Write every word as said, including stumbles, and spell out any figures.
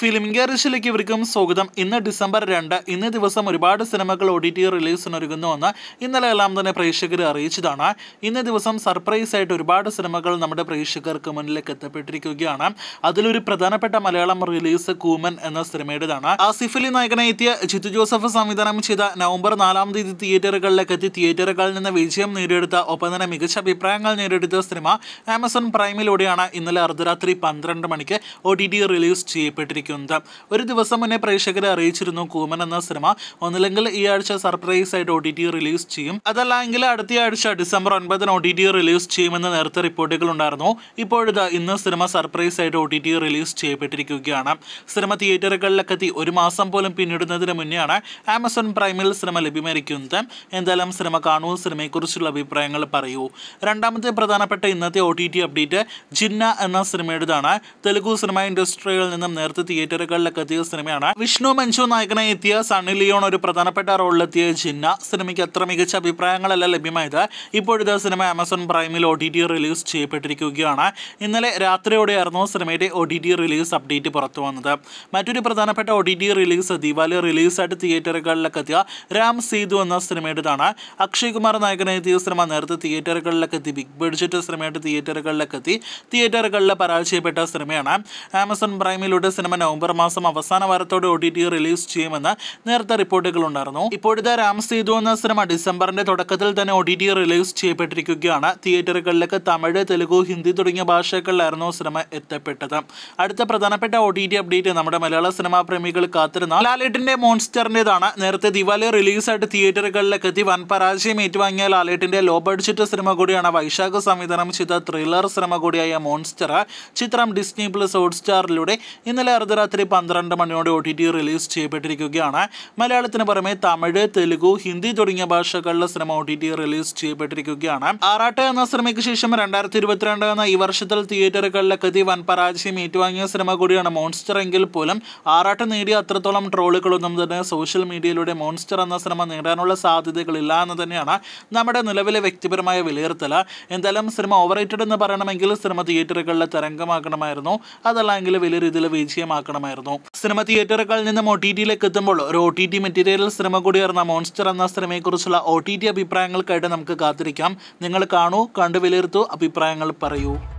Film ഗാരേജിലേക്ക് ഇവർക്കും സ്വാഗതം. ഇന്ന് ഡിസംബർ രണ്ട്. ഇന്നേ ദിവസം ഒരുപാട് സിനിമകൾ ഒ ടി ടി റിലീസിന് ഒരുങ്ങുന്നുവെന്ന് ഇന്നലെ എല്ലാം തന്നെ പ്രേക്ഷകരെ അറിയിച്ചതാണ്. ഇന്നേ ദിവസം സർപ്രൈസ് ആയിട്ട് ഒരുപാട് സിനിമകൾ നമ്മുടെ പ്രേക്ഷകർക്ക് മുന്നിലേക്ക് എത്തപ്പെട്ടിരിക്കുകയാണ്. അതിലൊരു പ്രധാനപ്പെട്ട മലയാളം റിലീസ് കൂമൻ എന്ന സിനിമയുടേതാണ്. ആസിഫ് അലി നായകനെ എത്തിയ ജിത്തു ജോസഫ് സംവിധാനം ചെയ്ത നവംബർ നാലാം തീയതി തിയേറ്ററുകളിലേക്ക് എത്തി തിയേറ്ററുകളിൽ നിന്ന് വിജയം നേടിയെടുത്ത ഒപ്പം തന്നെ മികച്ച അഭിപ്രായങ്ങൾ നേടിയെടുത്ത സിനിമ ആമസോൺ പ്രൈമിലൂടെയാണ് ഇന്നലെ അർദ്ധരാത്രി പന്ത്രണ്ട് മണിക്ക് ഒ ടി ടി റിലീസ് ചെയ്യപ്പെട്ടിരിക്കുന്നത്. ഒരു ദിവസം മുന്നേ പ്രേക്ഷകരെ അറിയിച്ചിരുന്നു കൂമൻ എന്ന സിനിമ ഒന്നില്ലെങ്കിൽ ഈ ആഴ്ച സർപ്രൈസ് ആയിട്ട് ഒ ടി ടി റിലീസ് ചെയ്യും, അതല്ല എങ്കിൽ അടുത്ത ആഴ്ച ഡിസംബർ ഒൻപതിന് ഒ ടി ടി റിലീസ് ചെയ്യുമെന്ന് നേരത്തെ റിപ്പോർട്ടുകൾ ഉണ്ടായിരുന്നു. ഇപ്പോഴിതാ ഇന്ന് സിനിമ സർപ്രൈസ് ആയിട്ട് ഒ ടി ടി റിലീസ് ചെയ്യപ്പെട്ടിരിക്കുകയാണ്. സിനിമ തിയേറ്ററുകളിലേക്ക് എത്തി ഒരു മാസം പോലും പിന്നിടുന്നതിന് മുന്നെയാണ് ആമസോൺ പ്രൈമിൽ സിനിമ ലഭ്യമായിരിക്കുന്നത്. എന്തായാലും സിനിമ കാണൂ, സിനിമയെക്കുറിച്ചുള്ള അഭിപ്രായങ്ങൾ പറയൂ. രണ്ടാമത്തെ പ്രധാനപ്പെട്ട ഇന്നത്തെ O T T update Jinna എന്ന സിനിമയുടേതാണ്. തെലുഗു സിനിമ ഇൻഡസ്ട്രിയിൽ നിന്നും നേരത്തെ തിയേറ്ററുകളിലേക്ക് എത്തിയ സിനിമയാണ്. വിഷ്ണു മഞ്ജു നായകനായി എത്തിയ സണ്ണി ലിയോൺ ഒരു പ്രധാനപ്പെട്ട റോളിലെത്തിയ ജിന്ന സിനിമയ്ക്ക് അത്ര മികച്ച അഭിപ്രായങ്ങളല്ല ലഭ്യമായത്. ഇപ്പോഴത്തെ സിനിമ ആമസോൺ പ്രൈമിൽ ഒ ടി ടി റിലീസ് ചെയ്യപ്പെട്ടിരിക്കുകയാണ്. ഇന്നലെ രാത്രിയോടെയായിരുന്നു സിനിമയുടെ O T T release update പുറത്തു വന്നത്. മറ്റൊരു പ്രധാനപ്പെട്ട O T T release Diwali റിലീസായിട്ട് തിയേറ്ററുകളിലേക്ക് എത്തിയ രാംസേതു എന്ന സിനിമയുടേതാണ്. അക്ഷയ് കുമാർ നായകനായി എത്തിയ സിനിമ നേരത്തെ തിയേറ്ററുകളിലേക്ക് എത്തി ബിഗ് ബഡ്ജറ്റ് സിനിമയായിട്ട് തിയേറ്ററുകളിലേക്ക് എത്തി തിയേറ്ററുകളിൽ പരാജയപ്പെട്ട സിനിമയാണ്. ആമസോൺ പ്രൈമിലൂടെ സിനിമ നവംബർ മാസം അവസാന വാരത്തോടെ ഒ ടി ടി റിലീസ് ചെയ്യുമെന്ന് നേരത്തെ റിപ്പോർട്ടുകൾ ഉണ്ടായിരുന്നു. ഇപ്പോഴത്തെ രാംസേതു എന്ന സിനിമ ഡിസംബറിന്റെ തുടക്കത്തിൽ തന്നെ ഒ ടി ടി റിലീസ് ചെയ്യപ്പെട്ടിരിക്കുകയാണ്. തിയേറ്ററുകളിലേക്ക് തമിഴ്, തെലുഗു, ഹിന്ദി തുടങ്ങിയ ഭാഷകളിലായിരുന്നു സിനിമ എത്തപ്പെട്ടത്. അടുത്ത പ്രധാനപ്പെട്ട ഒ ടി ടി അപ്ഡേറ്റ് നമ്മുടെ മലയാള സിനിമാ പ്രേമികൾ കാത്തിരുന്ന ലാലേട്ടിന്റെ മോൺസ്റ്ററിന്റേതാണ്. നേരത്തെ ദിവാലി റിലീസായിട്ട് തിയേറ്ററുകളിലേക്ക് എത്തി വൻ പരാജയം ഏറ്റുവാങ്ങിയ ലാലേട്ടിന്റെ ലോ ബഡ്ജറ്റ് സിനിമ കൂടിയാണ് വൈശാഖ് സംവിധാനം ചെയ്ത ത്രില്ലർ സിനിമ കൂടിയായ മോൺസ്റ്റർ. ചിത്രം ഡിസ്നി പ്ലസ് ഹോട്ട്സ്റ്റാറിലൂടെ ഇന്നലെ അർദ്ധരാത്രി പന്ത്രണ്ട് മണിയോടെ ഒ ടി ടി റിലീസ് ചെയ്യപ്പെട്ടിരിക്കുകയാണ്. മലയാളത്തിന് പുറമെ തമിഴ്, തെലുഗു, ഹിന്ദി തുടങ്ങിയ ഭാഷകളിലെ cinema O T T release ചെയ്യപ്പെട്ടിരിക്കുകയാണ്. ആറാട്ട് എന്ന സിനിമയ്ക്ക് ശേഷം രണ്ടായിരത്തി ഇരുപത്തിരണ്ട് എന്ന ഈ വർഷത്തിൽ തിയേറ്ററുകളിലേക്ക് എത്തി വൻ പരാജയം ഏറ്റുവാങ്ങിയ സിനിമ കൂടിയാണ് മോൺസ്റ്റർ. എങ്കിൽ പോലും ആറാട്ട് നേടിയ അത്രത്തോളം ട്രോളുകളൊന്നും തന്നെ സോഷ്യൽ മീഡിയയിലൂടെ മോൺസ്റ്റർ എന്ന സിനിമ നേടാനുള്ള സാധ്യതകളില്ല എന്ന് തന്നെയാണ് നമ്മുടെ നിലവിലെ വ്യക്തിപരമായ വിലയിരുത്തൽ. എന്തായാലും സിനിമ ഓവർ റേറ്റഡ് എന്ന് പറയണമെങ്കിൽ സിനിമ തിയേറ്ററുകളിലെ തരംഗമാക്കണമായിരുന്നു, അതല്ലെങ്കിൽ വലിയ രീതിയിൽ വിജയമാക്കണമായിരുന്നു. സിനിമ തിയേറ്ററുകളിൽ നിന്നും ഒ ടി ടിയിലേക്ക് എത്തുമ്പോൾ ഒരു O T T material cinema കൂടിയായിരുന്ന മോൺസ്റ്റർ എന്ന സിനിമയെക്കുറിച്ചുള്ള ഒ ടി ടി അഭിപ്രായങ്ങൾക്കായിട്ട് നമുക്ക് കാത്തിരിക്കാം. നിങ്ങൾ കാണൂ, കണ്ടു വിലയിരുത്തൂ, അഭിപ്രായങ്ങൾ പറയൂ.